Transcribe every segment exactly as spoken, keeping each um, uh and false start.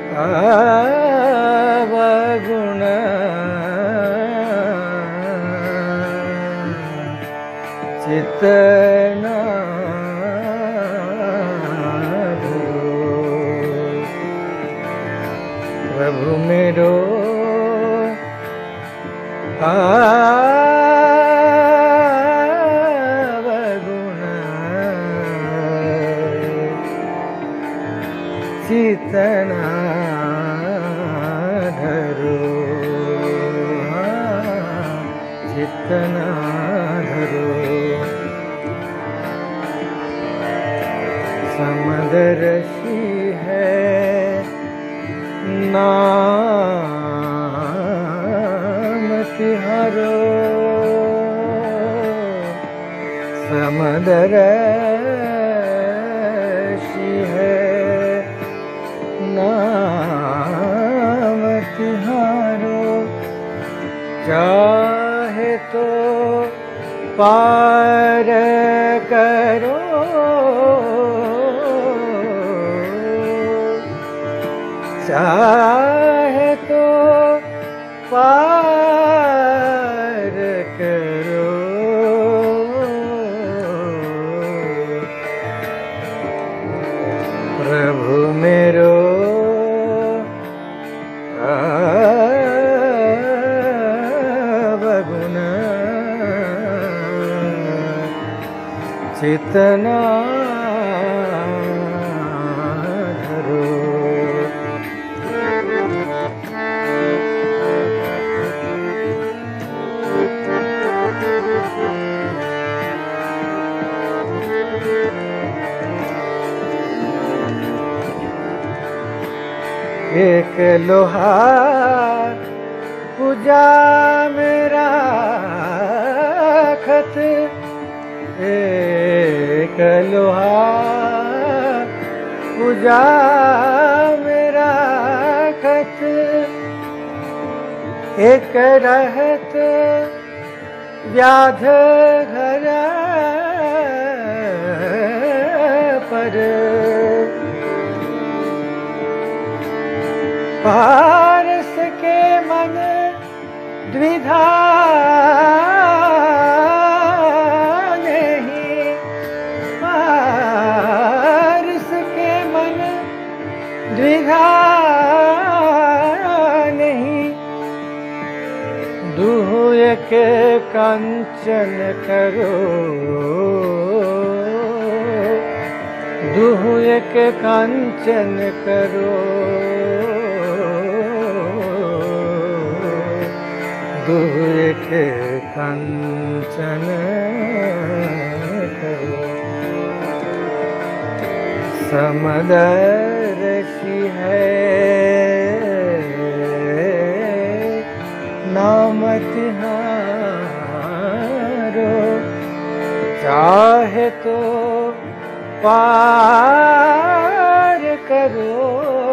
अवगुण चितना प्रभु मेरो अवगुण चितना धरो चितना धरो समदर्शी है नाम तिहारो समदर्शी है नाम तिहारो चाहे तो पार करो चाहे तो पार करो प्रभु मेरो अवगुण चितना एक लोहा पूजा मेरा खत एक लोहा पूजा मेरा खत एक रहत व्याध घर पर पारस के मन द्विधा नहीं पारस के मन द्विधा नहीं दुहु एक कंचन करो दुहु एक कंचन करो दुहु एक कंचन करो समदर्शी है नाम तिहारो चाहे तो पार करो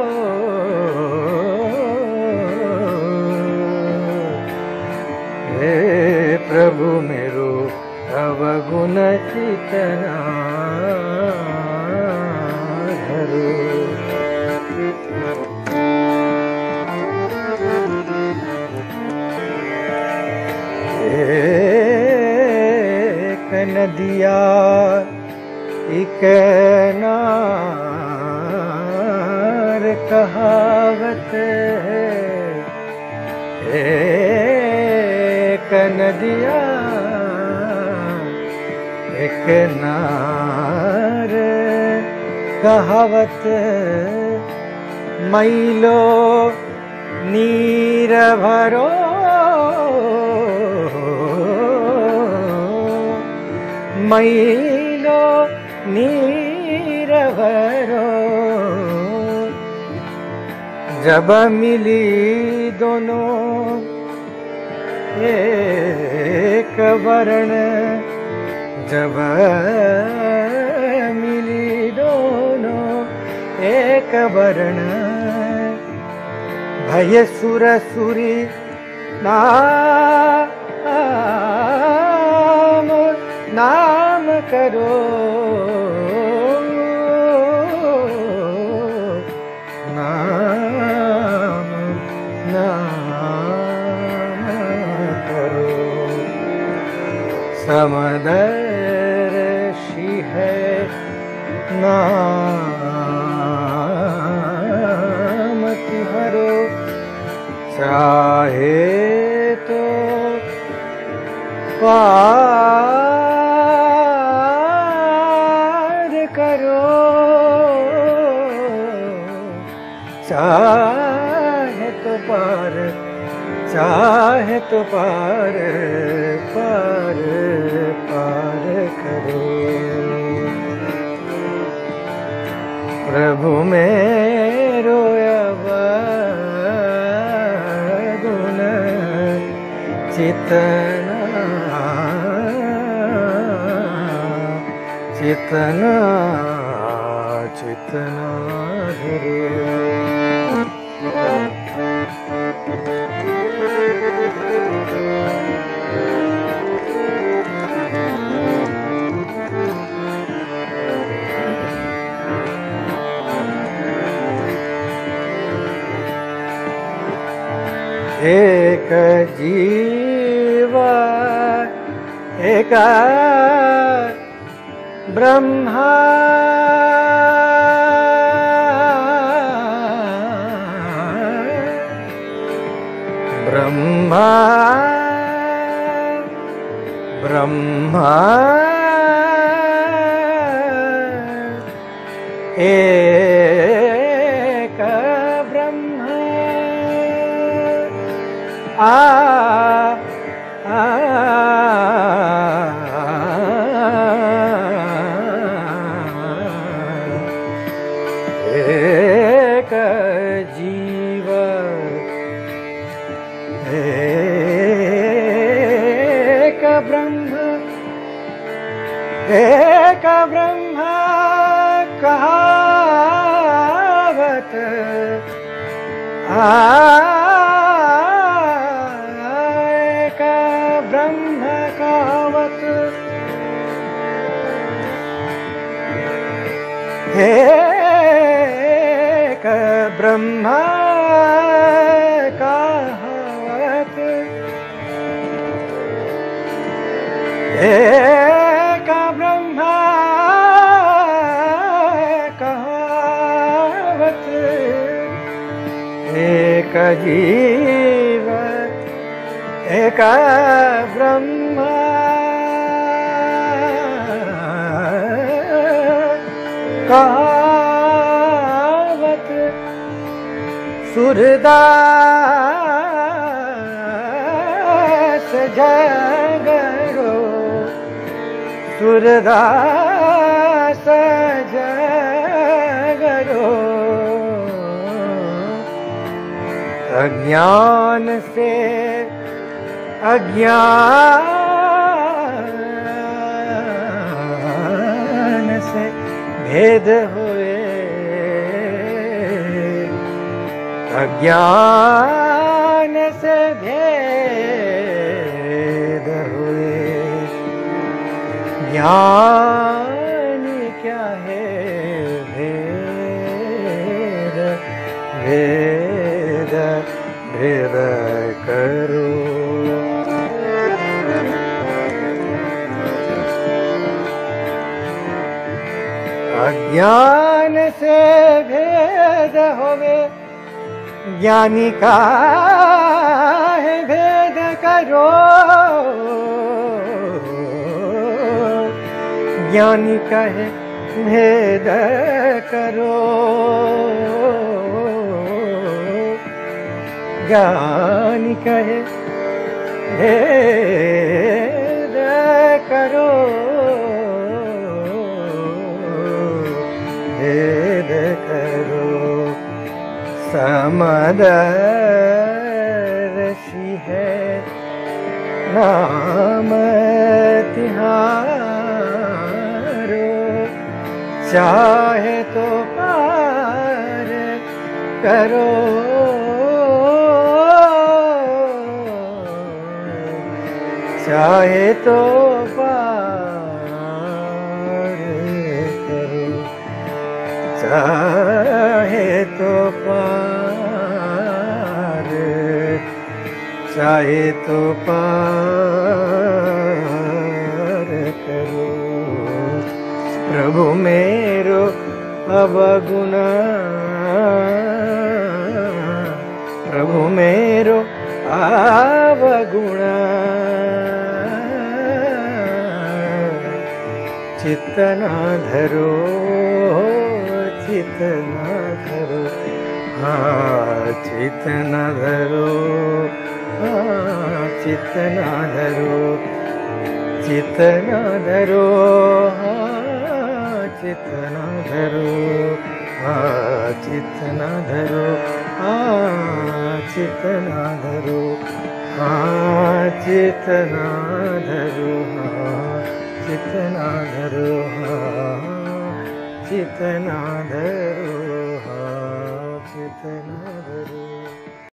हे प्रभु मेरो अवगुण चितना धरो एक नदिया एक नार कहावत है एक नदिया एक नार कहावत मैलो नीर भरो मैलो नीर भरो जब मिली दोनों एक वर्ण जब मिली दोनों एक वर्ण भय सुर सुरी नाम नाम करो नाम समदर्शी है नाम तिहारो, चाहे तो पार करो, चाहे तो पार, चाहे तो पार पार पार करो। प्रभु मेरो अवगुण चितना, चितना चितना धरे। एक जीव एक ब्रह्मा, ब्रह्मा ब्रह्मा एक ब्रह्मा। आ आ एक जीव एक ब्रह्म, एक ब्रह्म कहावत। आ एक ब्रह्म कहावत, एक ब्रह्म कहावत, एक ब्रह्म कहावत। एक जीव एक ब्रह्म कहावत। सूरदास जगरो, सूरदास जगरो। अज्ञान से अज्ञान से भेद हुए, अज्ञान से भेद हुए। ज्ञान क्या है भेद, भेद भेद करो। अज्ञान से भेद होवे, ज्ञानी का है भेद करो। ज्ञानी का है भेद करो, ज्ञानी का है भेद करो, भेद करो। समदर्शी है नाम तिहारो, चाहे तो पार करो, चाहे तो पार करो, चाहे तो पार, चाहे तो पार प्रभु मेरो अवगुण प्रभु मेरो अवगुण चित्तना धरो चित्तना धरो हाँ चित्तना धरो हाँ चित्तना धरो चित्तना धरो हाँ चित्तना धरो हाँ चित्तना धरो हाँ चित्तना धरो हाँ चित्तना धरो हाँ चित्तना धरो हाँ चित्तना धरो हाँ चित्तना